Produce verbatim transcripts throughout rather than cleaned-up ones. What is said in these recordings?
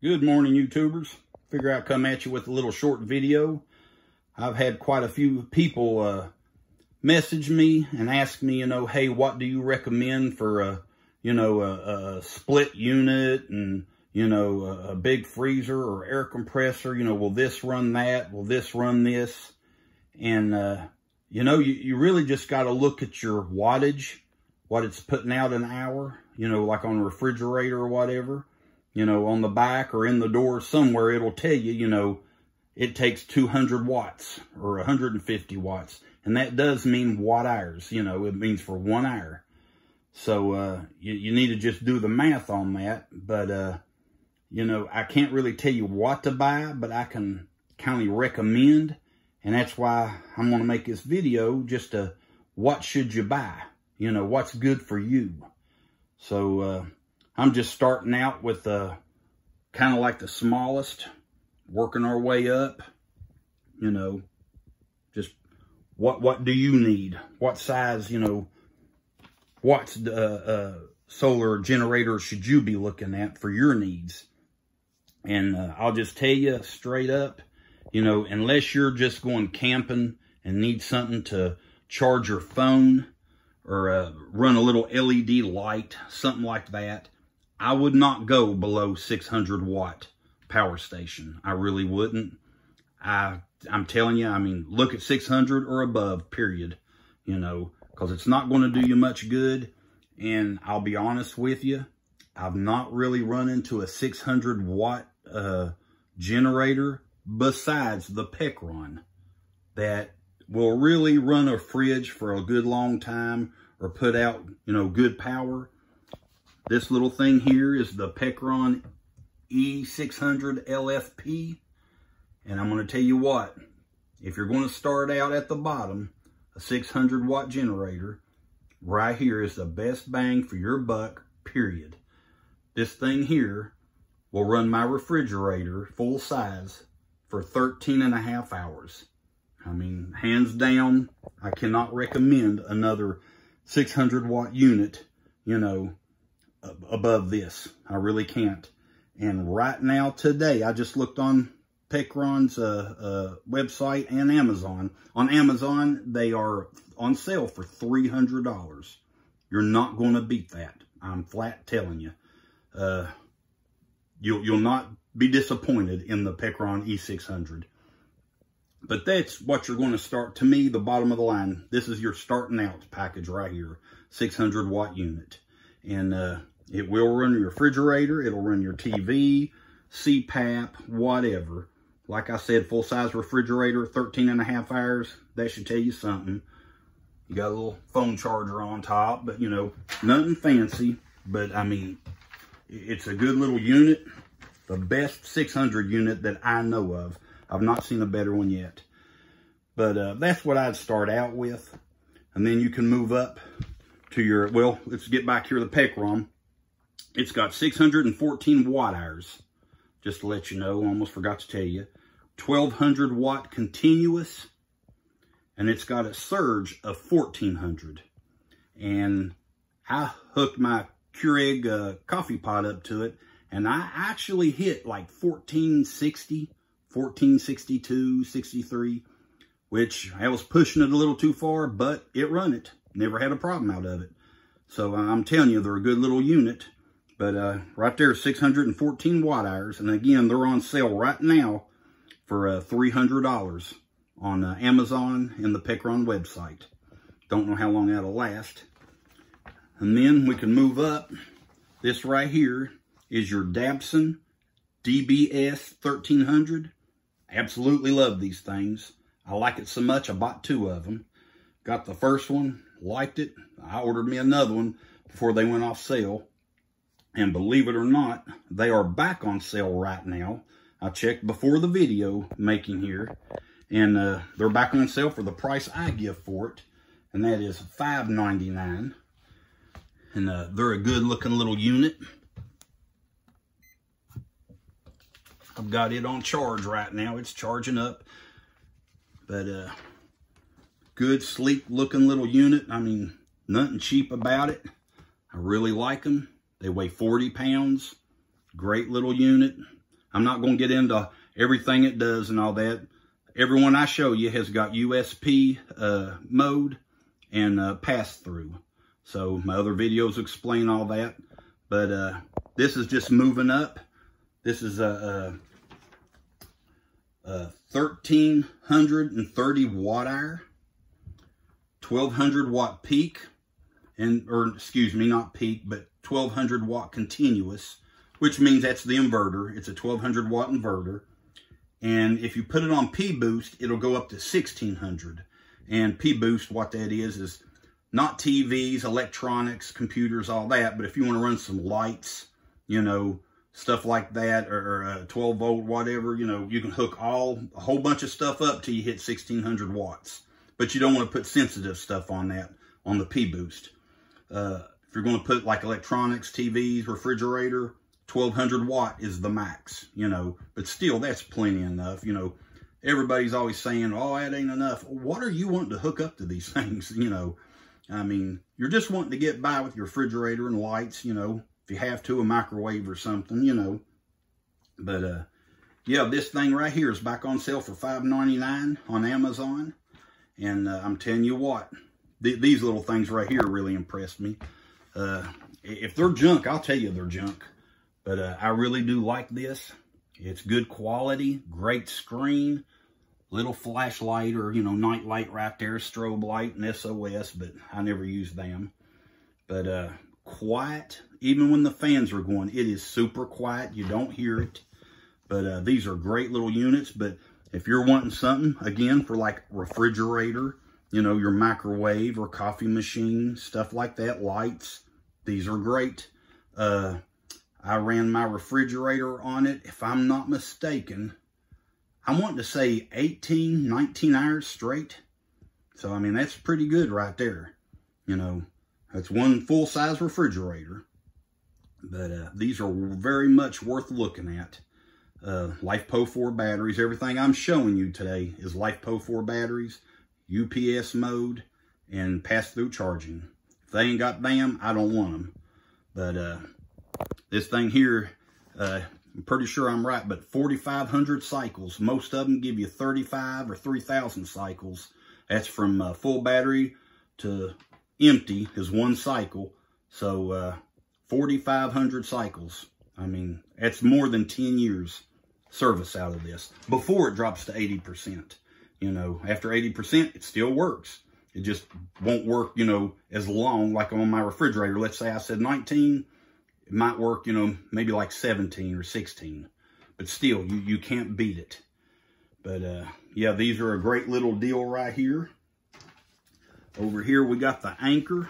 Good morning, YouTubers. Figure I'd come at you with a little short video. I've had quite a few people uh, message me and ask me, you know, hey, what do you recommend for a, you know, a, a split unit and, you know, a, a big freezer or air compressor? You know, will this run that? Will this run this? And, uh, you know, you, you really just got to look at your wattage, what it's putting out an hour, you know, like on a refrigerator or whatever. You know, on the back or in the door somewhere, it'll tell you, you know, it takes two hundred watts or one hundred fifty watts. And that does mean watt hours, you know, it means for one hour. So, uh, you, you need to just do the math on that. But, uh, you know, I can't really tell you what to buy, but I can kind of recommend. And that's why I'm going to make this video just to, what should you buy? You know, what's good for you? So, uh, I'm just starting out with uh, kind of like the smallest, working our way up, you know, just what what do you need? What size, you know, what uh, uh, solar generator should you be looking at for your needs? And uh, I'll just tell you straight up, you know, unless you're just going camping and need something to charge your phone or uh, run a little L E D light, something like that, I would not go below six hundred watt power station. I really wouldn't. I, I'm telling you, I mean, look at six hundred or above, period. You know, because it's not going to do you much good. And I'll be honest with you, I've not really run into a six hundred watt uh, generator besides the Pecron that will really run a fridge for a good long time or put out, you know, good power. This little thing here is the Pecron E six hundred L F P. And I'm going to tell you what, if you're going to start out at the bottom, a six hundred watt generator, right here is the best bang for your buck, period. This thing here will run my refrigerator full size for thirteen and a half hours. I mean, hands down, I cannot recommend another six hundred watt unit, you know, above this. I really can't. And right now, today, I just looked on Pecron's uh, uh, website and Amazon. On Amazon, they are on sale for three hundred dollars. You're not going to beat that. I'm flat telling you. Uh, you'll, you'll not be disappointed in the Pecron E six hundred. But that's what you're going to start. To me, the bottom of the line, this is your starting out package right here. six hundred watt unit. And, uh, it will run your refrigerator, it'll run your T V, C PAP, whatever. Like I said, full-size refrigerator, thirteen and a half hours. That should tell you something. You got a little phone charger on top, but, you know, nothing fancy. But, I mean, it's a good little unit. The best six hundred unit that I know of. I've not seen a better one yet. But uh, that's what I'd start out with. And then you can move up to your, well, let's get back here to the Pecron. It's got six hundred fourteen watt hours, just to let you know, almost forgot to tell you. twelve hundred watt continuous, and it's got a surge of fourteen hundred. And I hooked my Keurig uh, coffee pot up to it, and I actually hit like fourteen sixty, fourteen sixty-two, sixty-three, which I was pushing it a little too far, but it run it. Never had a problem out of it. So I'm telling you, they're a good little unit. But uh, right there, six hundred fourteen watt hours. And again, they're on sale right now for uh, three hundred dollars on uh, Amazon and the Pecron website. Don't know how long that'll last. And then we can move up. This right here is your Dabson D B S thirteen hundred. Absolutely love these things. I like it so much, I bought two of them. Got the first one, liked it. I ordered me another one before they went off sale. And believe it or not, they are back on sale right now. I checked before the video making here. And uh, they're back on sale for the price I give for it. And that is five ninety-nine. And uh, they're a good looking little unit. I've got it on charge right now. It's charging up. But uh, good, sleek looking little unit. I mean, nothing cheap about it. I really like them. They weigh forty pounds. Great little unit. I'm not going to get into everything it does and all that. Everyone I show you has got U S P uh, mode and uh, pass-through. So my other videos explain all that. But uh, this is just moving up. This is a, a, a thirteen thirty watt hour, twelve hundred watt peak, and or excuse me, not peak, but twelve hundred watt continuous, which means that's the inverter. It's a twelve hundred watt inverter. And if you put it on P-Boost, it'll go up to sixteen hundred. And P-Boost, what that is, is not T Vs, electronics, computers, all that. But if you want to run some lights, you know, stuff like that, or, or uh, twelve volt, whatever, you know, you can hook all, a whole bunch of stuff up till you hit sixteen hundred watts. But you don't want to put sensitive stuff on that, on the P-Boost. Uh, if you're going to put like electronics, T Vs, refrigerator, twelve hundred watt is the max, you know, but still that's plenty enough. You know, everybody's always saying, oh, that ain't enough. What are you wanting to hook up to these things? You know, I mean, you're just wanting to get by with your refrigerator and lights, you know, if you have to, a microwave or something, you know. But, uh, yeah, this thing right here is back on sale for five ninety-nine on Amazon. And uh, I'm telling you what, th these little things right here really impressed me. Uh, if they're junk, I'll tell you they're junk. But uh, I really do like this. It's good quality, great screen, little flashlight or, you know, night light right there, strobe light and S O S, but I never use them. But uh, quiet, even when the fans are going, it is super quiet. You don't hear it. But uh, these are great little units. But if you're wanting something, again, for like refrigerator, you know, your microwave or coffee machine, stuff like that, lights, these are great. Uh, I ran my refrigerator on it, if I'm not mistaken, I'm wanting to say eighteen, nineteen hours straight. So, I mean, that's pretty good right there. You know, that's one full-size refrigerator. But uh, these are very much worth looking at. Uh, LifePo four batteries. Everything I'm showing you today is LifePo four batteries, U P S mode, and pass-through charging. If they ain't got them, I don't want them. But uh, this thing here, uh, I'm pretty sure I'm right, but forty-five hundred cycles. Most of them give you thirty-five or three thousand cycles. That's from uh, full battery to empty is one cycle. So uh, forty-five hundred cycles. I mean, that's more than ten years service out of this before it drops to eighty percent. You know, after eighty percent, it still works. It just won't work, you know, as long like on my refrigerator. Let's say I said nineteen. It might work, you know, maybe like seventeen or sixteen. But still, you, you can't beat it. But, uh, yeah, these are a great little deal right here. Over here, we got the Anker.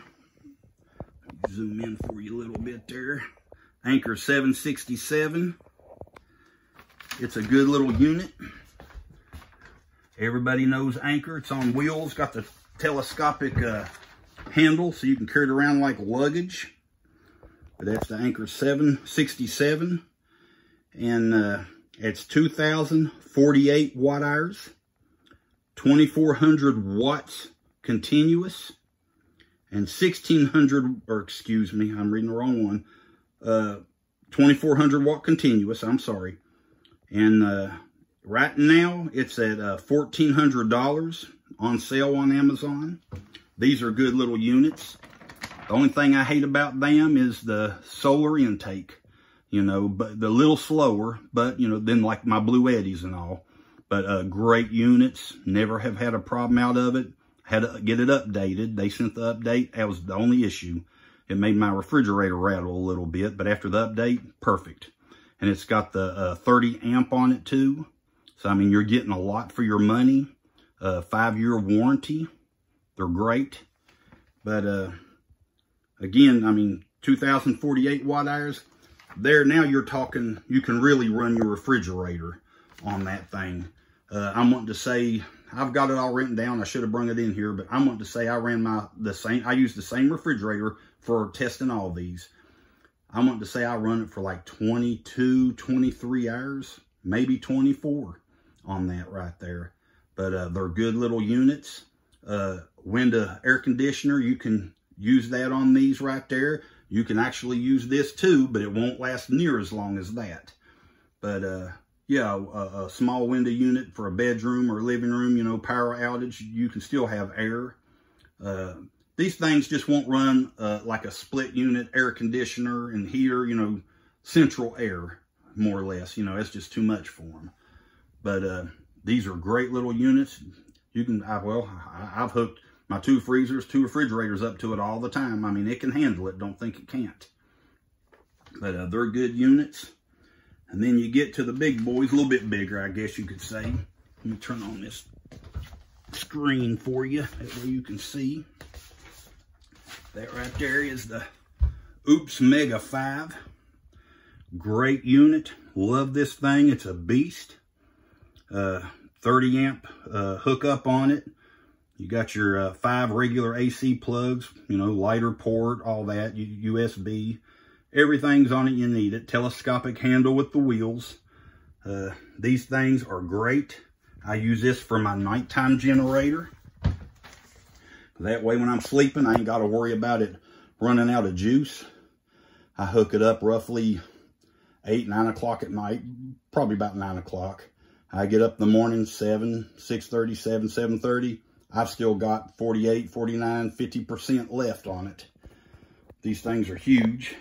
Zoom in for you a little bit there. Anker seven sixty-seven. It's a good little unit. Everybody knows Anker. It's on wheels. Got the telescopic uh, handle so you can carry it around like luggage. But that's the Anker seven sixty-seven. And uh, it's two thousand forty-eight watt hours. twenty-four hundred watts continuous. And sixteen hundred, or excuse me, I'm reading the wrong one. Uh, twenty-four hundred watt continuous, I'm sorry. And uh, right now, it's at uh, fourteen hundred dollars on sale on Amazon. These are good little units. The only thing I hate about them is the solar intake, you know, but the little slower, but, you know, than like my Blue Eddies and all. But uh, great units, never have had a problem out of it. Had to get it updated. They sent the update. That was the only issue. It made my refrigerator rattle a little bit, but after the update, perfect. And it's got the uh, thirty amp on it too. So, I mean, you're getting a lot for your money. Uh, five-year warranty. They're great. But, uh, again, I mean, two thousand forty-eight watt hours. There, now you're talking, you can really run your refrigerator on that thing. Uh, I'm wanting to say, I've got it all written down. I should have brung it in here, but I'm wanting to say I ran my, the same, I used the same refrigerator for testing all these. I'm wanting to say I run it for like twenty-two, twenty-three hours, maybe twenty-four on that right there. But uh, they're good little units. Uh, window air conditioner, you can use that on these right there. You can actually use this too, but it won't last near as long as that. But uh, yeah, a, a small window unit for a bedroom or living room, you know, power outage, you can still have air. Uh, these things just won't run uh, like a split unit air conditioner and heater, you know, central air, more or less. You know, it's just too much for them. But uh, these are great little units. You can, I, well, I, I've hooked my two freezers, two refrigerators up to it all the time. I mean, it can handle it. Don't think it can't. But uh, they're good units. And then you get to the big boys, a little bit bigger, I guess you could say. Let me turn on this screen for you, that way you can see. That right there is the OOPS Mega five. Great unit. Love this thing. It's a beast. Uh, thirty amp uh, hookup on it. You got your uh, five regular A C plugs, you know, lighter port, all that, U S B. Everything's on it you need it. Telescopic handle with the wheels. Uh, these things are great. I use this for my nighttime generator. That way when I'm sleeping, I ain't got to worry about it running out of juice. I hook it up roughly eight, nine o'clock at night, probably about nine o'clock. I get up in the morning, seven, six thirty, seven, seven thirty. I've still got forty-eight, forty-nine, fifty percent left on it. These things are huge.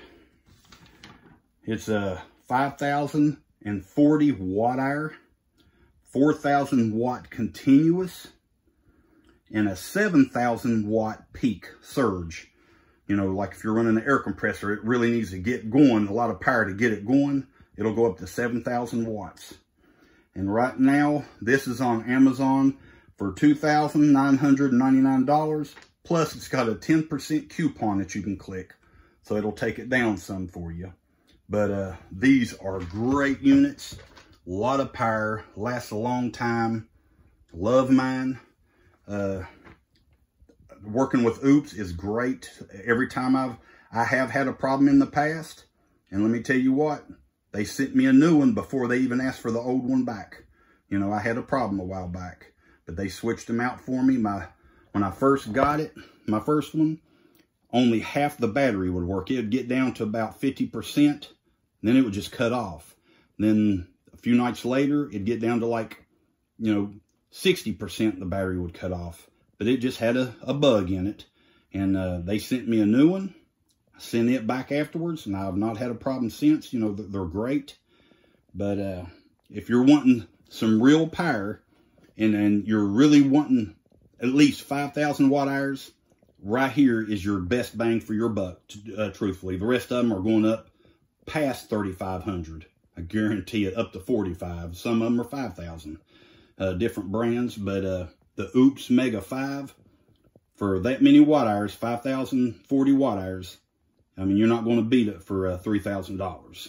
It's a five thousand forty watt hour, four thousand watt continuous, and a seven thousand watt peak surge. You know, like if you're running an air compressor, it really needs to get going, a lot of power to get it going. It'll go up to seven thousand watts. And right now, this is on Amazon for two thousand nine hundred ninety-nine dollars. Plus, it's got a ten percent coupon that you can click. So it'll take it down some for you. But uh, these are great units. A lot of power. Lasts a long time. Love mine. Uh, working with OOPS is great. Every time I've, I have had a problem in the past. And let me tell you what. They sent me a new one before they even asked for the old one back. You know, I had a problem a while back. But they switched them out for me. My When I first got it, my first one, only half the battery would work. It would get down to about fifty percent. Then it would just cut off. Then a few nights later, it'd get down to like, you know, sixty percent the battery would cut off. But it just had a, a bug in it. And uh, they sent me a new one. I sent it back afterwards, and I've not had a problem since. You know, they're great. But uh, if you're wanting some real power, and, and you're really wanting at least five thousand watt hours, right here is your best bang for your buck, uh, truthfully. The rest of them are going up past thirty-five hundred. I guarantee it, up to forty-five. Some of them are five thousand. Uh, different brands, but uh, the OOPS Mega five, for that many watt hours, five thousand forty watt hours, I mean, you're not going to beat it for uh, three thousand dollars.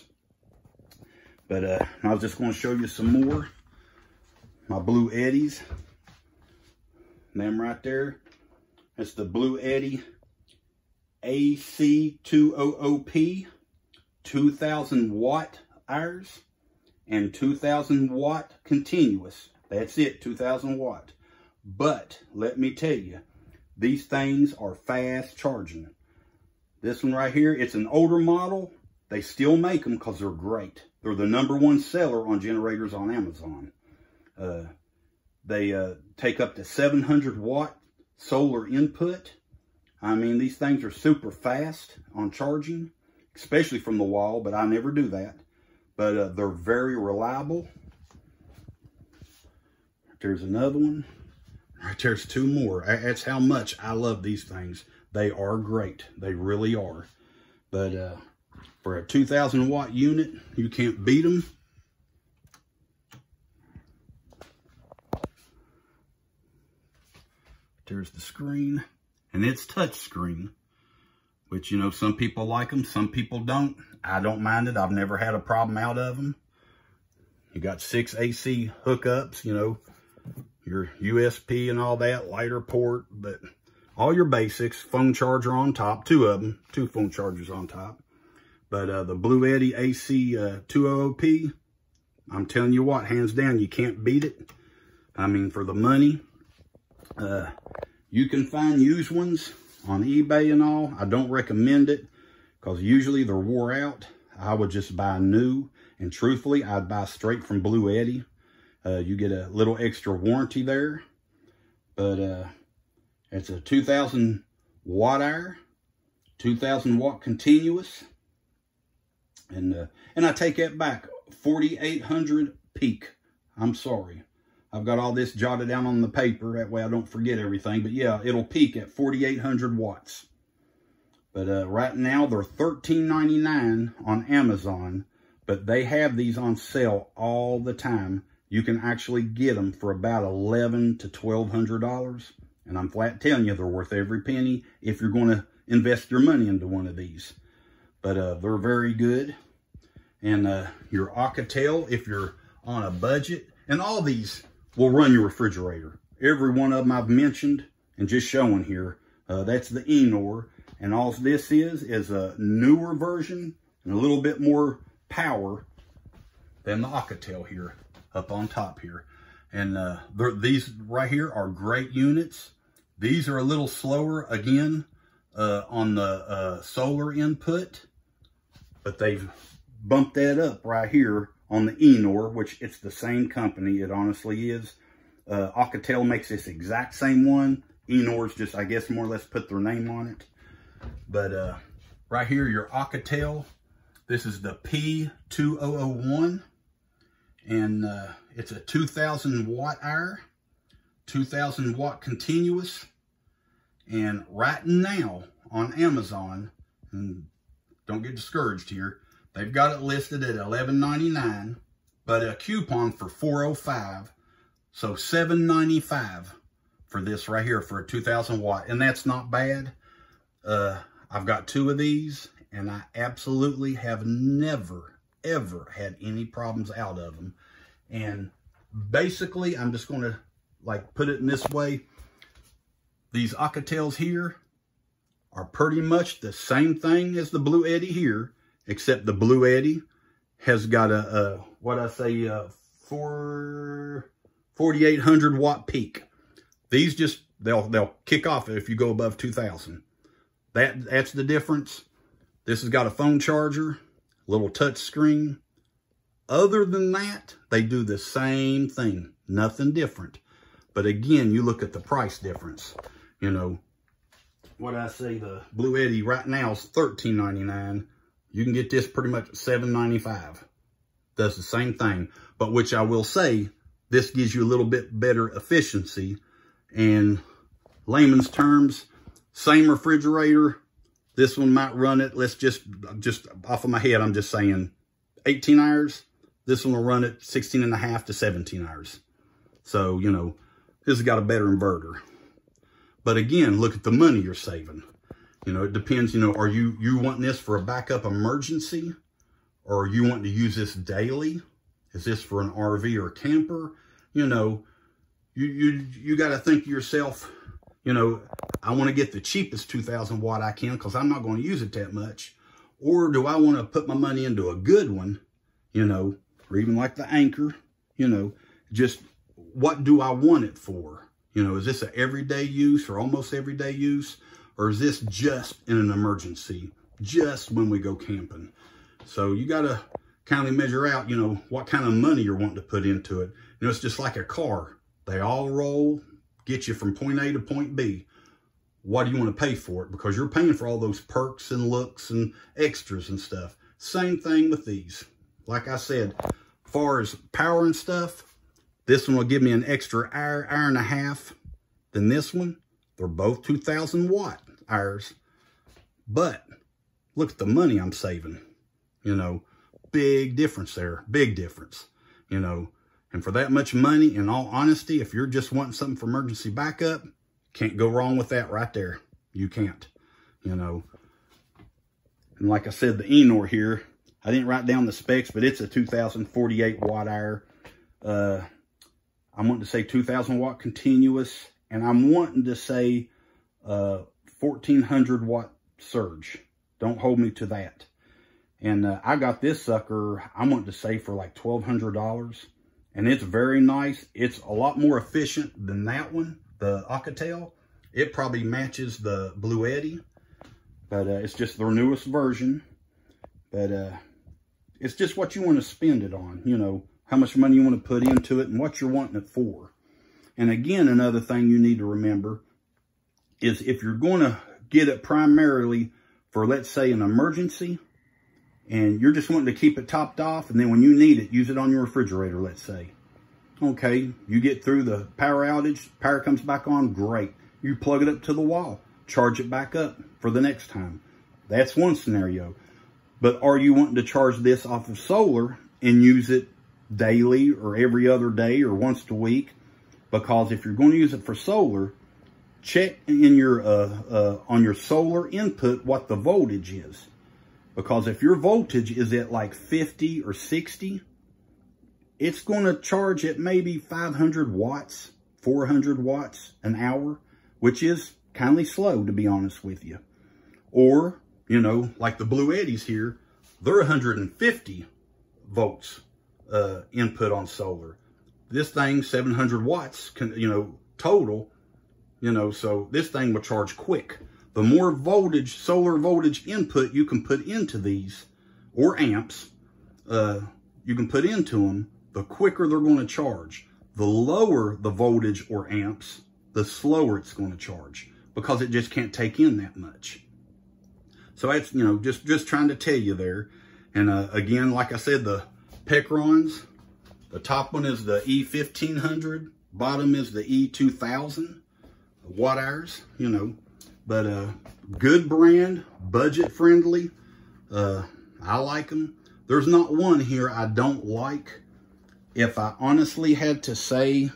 But uh, I was just going to show you some more. My Blue Eddies. Them right there. That's the Blue Eddy A C two hundred P. two thousand watt hours. And two thousand watt continuous. That's it, two thousand watt. But, let me tell you, these things are fast charging. This one right here, it's an older model. They still make them because they're great. They're the number one seller on generators on Amazon. Uh, they uh, take up to seven hundred watt solar input. I mean, these things are super fast on charging, especially from the wall, but I never do that. But uh, they're very reliable. There's another one. Right there's two more. That's how much I love these things. They are great. They really are. But uh, for a two thousand watt unit, you can't beat them. There's the screen. And it's touch screen. Which, you know, some people like them. Some people don't. I don't mind it. I've never had a problem out of them. You got six A C hookups, you know. Your U S B and all that. Lighter port. But all your basics. Phone charger on top. Two of them. Two phone chargers on top. But uh, the Blue Eddy A C uh, two hundred P. I'm telling you what. Hands down. You can't beat it. I mean, for the money. Uh, you can find used ones on eBay and all. I don't recommend it because usually they're wore out. I would just buy new. And truthfully, I'd buy straight from Blue Eddy. Uh, you get a little extra warranty there. But uh, it's a two thousand watt hour, two thousand watt continuous. And, uh, and I take that back, forty-eight hundred peak. I'm sorry. I've got all this jotted down on the paper. That way I don't forget everything. But yeah, it'll peak at forty-eight hundred watts. But uh, right now, they're thirteen ninety-nine on Amazon. But they have these on sale all the time. You can actually get them for about eleven to twelve hundred dollars. And I'm flat telling you, they're worth every penny if you're going to invest your money into one of these. But uh, they're very good. And uh, your Alcatel, if you're on a budget, and all these will run your refrigerator. Every one of them I've mentioned and just showing here, uh, that's the Enor. And all this is, is a newer version and a little bit more power than the Alcatel here, up on top here. And uh, these right here are great units. These are a little slower, again, uh, on the uh, solar input. But they've bumped that up right here on the Enor, which it's the same company. It honestly is. Uh, Alcatel makes this exact same one. Enor's just, I guess, more or less put their name on it. But uh, right here, your Alcatel. This is the P two thousand one. And uh, it's a two thousand watt hour. two thousand watt continuous. And right now on Amazon, and don't get discouraged here, they've got it listed at eleven ninety-nine, but a coupon for four oh five, so seven ninety-five for this right here for a two thousand watt, and that's not bad. Uh, I've got two of these, and I absolutely have never, ever had any problems out of them. And basically, I'm just going to like put it in this way. These Alcatels here are pretty much the same thing as the Blue Eddy here, except the Blue Eddy has got a, a what I say, a four, forty-eight hundred watt peak. These just, they'll they'll kick off if you go above two thousand. That, that's the difference. This has got a phone charger, little touch screen. Other than that, they do the same thing. Nothing different. But again, you look at the price difference. You know, what I say, the Blue Eddy right now is thirteen ninety-nine. You can get this pretty much at seven ninety-five. Does the same thing. But which I will say, this gives you a little bit better efficiency. And layman's terms, same refrigerator. This one might run it, let's just, just off of my head, I'm just saying eighteen hours. This one will run it sixteen and a half to seventeen hours. So, you know, this has got a better inverter. But again, look at the money you're saving. You know, it depends, you know, are you, you wanting this for a backup emergency? Or are you wanting to use this daily? Is this for an R V or camper? You know, you, you, you got to think to yourself, you know, I want to get the cheapest two thousand watt I can because I'm not going to use it that much. Or do I want to put my money into a good one, you know, or even like the Anker, you know, just what do I want it for? You know, is this an everyday use or almost everyday use? Or is this just in an emergency, just when we go camping? So you got to kind of measure out, you know, what kind of money you're wanting to put into it. You know, it's just like a car. They all roll, get you from point A to point B. What do you want to pay for it? Because you're paying for all those perks and looks and extras and stuff. Same thing with these. Like I said, as far as power and stuff, this one will give me an extra hour, hour and a half than this one. They're both two thousand watt hours. But look at the money I'm saving. You know, big difference there. Big difference. You know, and for that much money, in all honesty, if you're just wanting something for emergency backup, can't go wrong with that right there. You can't. You know. And like I said, the Enor here, I didn't write down the specs, but it's a two thousand forty-eight watt hour. Uh, I'm wanting to say two thousand watt continuous, and I'm wanting to say uh, fourteen hundred watt surge. Don't hold me to that. And uh, I got this sucker, I'm wanting to say for like twelve hundred dollars. And it's very nice. It's a lot more efficient than that one, the Alcatel. It probably matches the Blue Eddy, but uh, it's just their newest version. But uh, It's just what you want to spend it on, you know, how much money you want to put into it and what you're wanting it for. And again, another thing you need to remember is if you're going to get it primarily for, let's say, an emergency, and you're just wanting to keep it topped off, and then when you need it, use it on your refrigerator, let's say. Okay, you get through the power outage, power comes back on, great. You plug it up to the wall, charge it back up for the next time. That's one scenario. But are you wanting to charge this off of solar and use it daily or every other day or once a week? Because if you're going to use it for solar, check in your uh, uh, on your solar input what the voltage is. Because if your voltage is at like fifty or sixty, it's going to charge at maybe five hundred watts, four hundred watts an hour, which is kind of slow, to be honest with you. Or, you know, like the Blue Eddies here, they're one hundred fifty volts uh, input on solar. This thing, seven hundred watts, can, you know, total, you know, so this thing will charge quick. The more voltage, solar voltage input you can put into these, or amps, uh, you can put into them, the quicker they're going to charge. The lower the voltage or amps, the slower it's going to charge, because it just can't take in that much. So that's, you know, just, just trying to tell you there. And uh, again, like I said, the Pecrons, the top one is the E fifteen hundred, bottom is the E two thousand watt hours, you know. But uh, good brand, budget friendly. Uh, I like them. There's not one here I don't like. If I honestly had to say,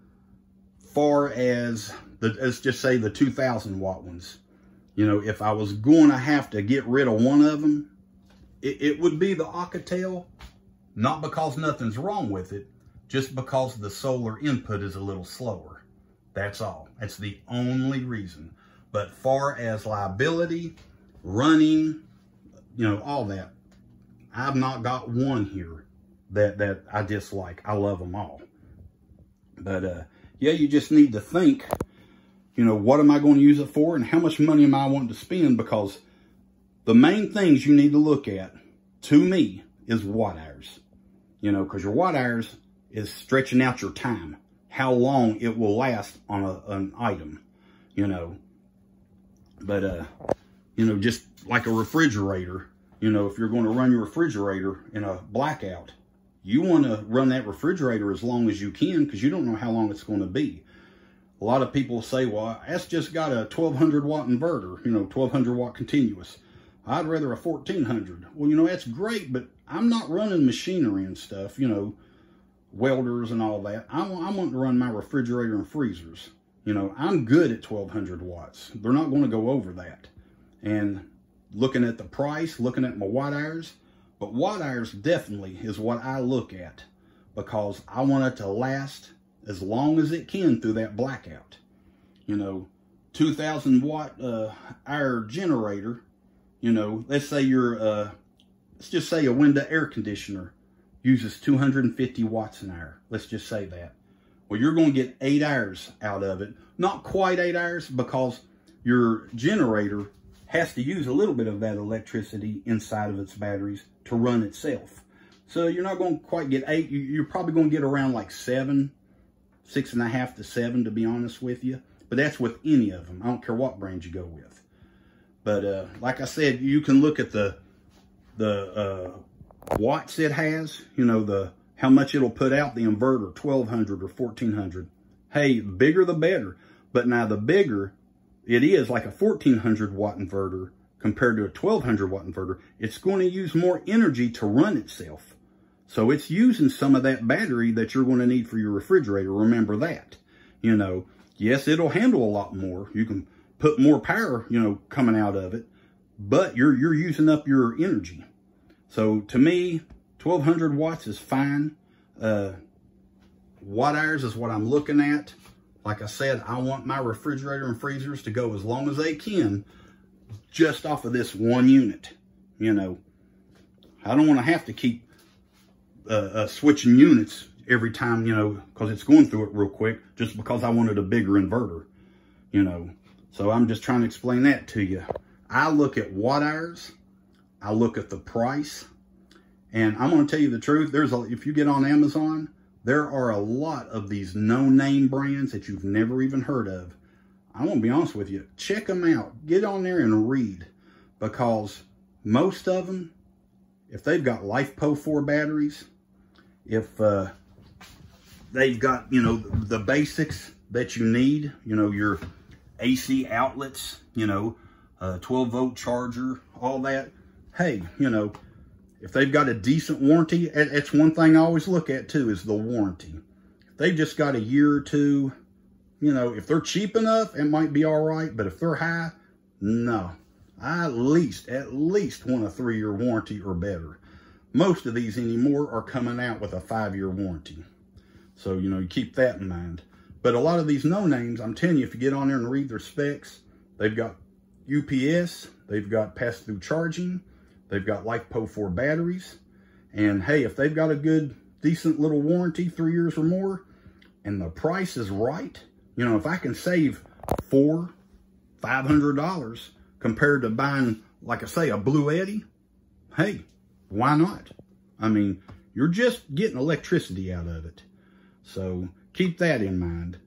far as, the, let's just say the two thousand watt ones, you know, if I was going to have to get rid of one of them, it, it would be the Alcatel. Not because nothing's wrong with it, just because the solar input is a little slower. That's all. That's the only reason. But far as liability, running, you know, all that, I've not got one here that, that I dislike. I love them all. But, uh, yeah, you just need to think, you know, what am I going to use it for and how much money am I wanting to spend? Because the main things you need to look at, to me, is watt hours. You know, because your watt hours is stretching out your time, how long it will last on a, an item, you know. But, uh, you know, just like a refrigerator, you know, if you're going to run your refrigerator in a blackout, you want to run that refrigerator as long as you can, because you don't know how long it's going to be. A lot of people say, well, that's just got a twelve hundred watt inverter, you know, twelve hundred watt continuous. I'd rather a fourteen hundred. Well, you know, that's great, but I'm not running machinery and stuff, you know, welders and all that. I, I want to run my refrigerator and freezers. You know, I'm good at twelve hundred watts. They're not going to go over that. And looking at the price, looking at my watt hours, but watt hours definitely is what I look at, because I want it to last as long as it can through that blackout. You know, two thousand watt uh, hour generator, you know, let's say you're, uh, let's just say a window air conditioner uses two hundred fifty watts an hour. Let's just say that. Well, you're going to get eight hours out of it. Not quite eight hours, because your generator has to use a little bit of that electricity inside of its batteries to run itself. So you're not going to quite get eight. You're probably going to get around like seven, six and a half to seven, to be honest with you. But that's with any of them. I don't care what brand you go with. But uh, like I said, you can look at the the uh, watts it has. You know, the how much it'll put out, the inverter, twelve hundred or fourteen hundred. Hey, the bigger the better. But now the bigger it is, like a fourteen hundred watt inverter compared to a twelve hundred watt inverter, it's going to use more energy to run itself. So it's using some of that battery that you're going to need for your refrigerator. Remember that. You know, yes, it'll handle a lot more. You can put more power, you know, coming out of it, but you're, you're using up your energy. So to me, twelve hundred watts is fine. Uh, watt hours is what I'm looking at. Like I said, I want my refrigerator and freezers to go as long as they can just off of this one unit. You know, I don't want to have to keep uh, uh, switching units every time, you know, because it's going through it real quick just because I wanted a bigger inverter, you know. So I'm just trying to explain that to you. I look at watt hours. I look at the price. And I'm going to tell you the truth. There's a, if you get on Amazon, there are a lot of these no-name brands that you've never even heard of. I'm going to be honest with you. Check them out. Get on there and read, because most of them, if they've got LiFePO four batteries, if uh, they've got, you know, the basics that you need, you know, your A C outlets, you know, uh, twelve volt charger, all that. Hey, you know, if they've got a decent warranty, that's one thing I always look at too, is the warranty. If they've just got a year or two, you know, if they're cheap enough, it might be all right. But if they're high, no. I at least, at least want a three-year warranty or better. Most of these anymore are coming out with a five-year warranty. So, you know, you keep that in mind. But a lot of these no-names, I'm telling you, if you get on there and read their specs, they've got U P S, they've got pass-through charging, they've got LiFePO four batteries. And hey, if they've got a good, decent little warranty, three years or more, and the price is right, you know, if I can save four, five hundred dollars compared to buying, like I say, a Bluetti, hey, why not? I mean, you're just getting electricity out of it. So keep that in mind.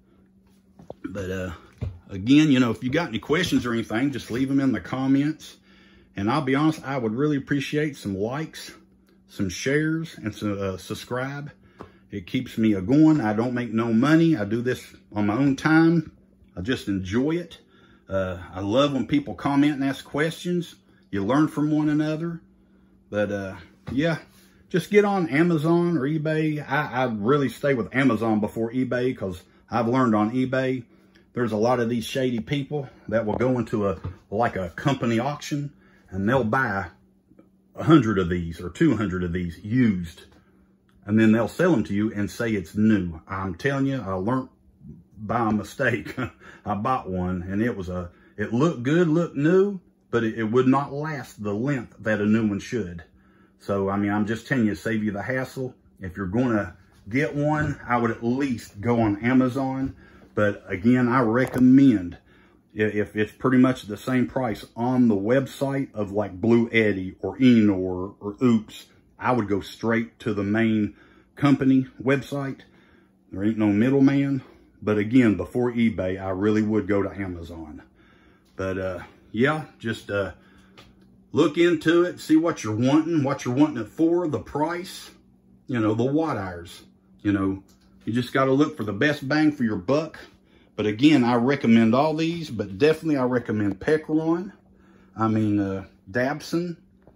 But uh, again, you know, if you got any questions or anything, just leave them in the comments. And I'll be honest, I would really appreciate some likes, some shares, and some uh, subscribe. It keeps me a going. I don't make no money. I do this on my own time. I just enjoy it. Uh, I love when people comment and ask questions. You learn from one another. But uh, yeah, just get on Amazon or eBay. I, I really stay with Amazon before eBay, because I've learned on eBay, there's a lot of these shady people that will go into a like a company auction, and they'll buy a hundred of these or two hundred of these used, and then they'll sell them to you and say it's new. I'm telling you, I learned by a mistake. I bought one, and it was a, it looked good, looked new, but it, it would not last the length that a new one should. So, I mean, I'm just telling you, save you the hassle. If you're going to get one, I would at least go on Amazon. But again, I recommend, if it's pretty much the same price on the website of like Bluetti or Enor or Oops, I would go straight to the main company website. There ain't no middleman. But again, before eBay, I really would go to Amazon. But uh, yeah, just uh, look into it, see what you're wanting, what you're wanting it for, the price, you know, the watt hours. You know, you just got to look for the best bang for your buck. But again, I recommend all these, but definitely I recommend Pecron. I mean, uh, Dabson,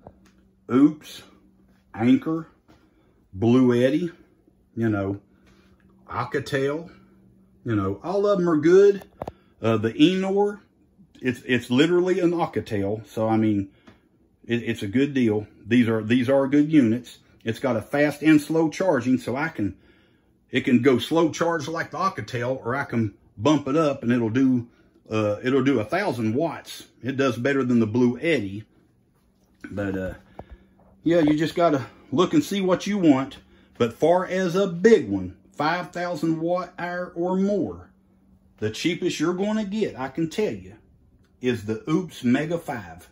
Oops, Anker, Bluetti, you know, Alcatel. You know, all of them are good. Uh, the Enor, it's it's literally an Alcatel, so I mean, it, it's a good deal. These are these are good units. It's got a fast and slow charging, so I can it can go slow charge like the Alcatel, or I can bump it up and it'll do uh, it'll do a thousand watts. It does better than the Bluetti. But uh, yeah, you just gotta look and see what you want. But far as a big one, five thousand watt hour or more, the cheapest you're going to get, I can tell you, is the Oops Mega five.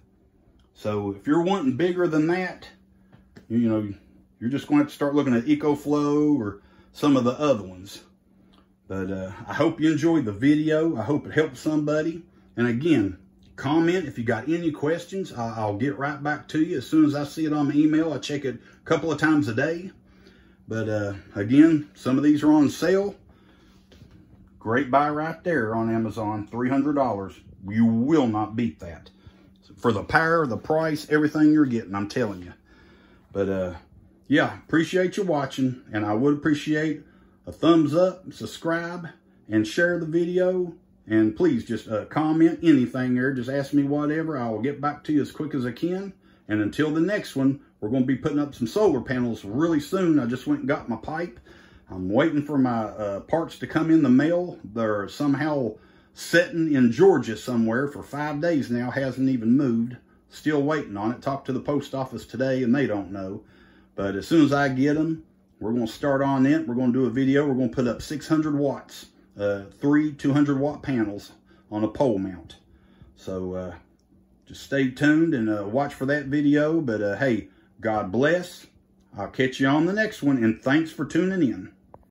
So if you're wanting bigger than that, you know, you're just going to have to start looking at EcoFlow or some of the other ones. But uh, I hope you enjoyed the video. I hope it helped somebody. And again, comment if you got any questions. I'll get right back to you as soon as I see it on my email. I check it a couple of times a day. But uh, again, some of these are on sale. Great buy right there on Amazon, three hundred dollars. You will not beat that. For the power, the price, everything you're getting, I'm telling you. But uh, yeah, appreciate you watching. And I would appreciate a thumbs up, subscribe, and share the video. And please just uh, comment anything there. Just ask me whatever. I will get back to you as quick as I can. And until the next one, we're going to be putting up some solar panels really soon. I just went and got my pipe. I'm waiting for my uh, parts to come in the mail. They're somehow sitting in Georgia somewhere for five days now. Hasn't even moved. Still waiting on it. Talked to the post office today and they don't know. But as soon as I get them, we're going to start on it. We're going to do a video. We're going to put up six hundred watts. Uh, three two hundred watt panels on a pole mount. So uh, just stay tuned and uh, watch for that video. But uh, hey, God bless. I'll catch you on the next one, and thanks for tuning in.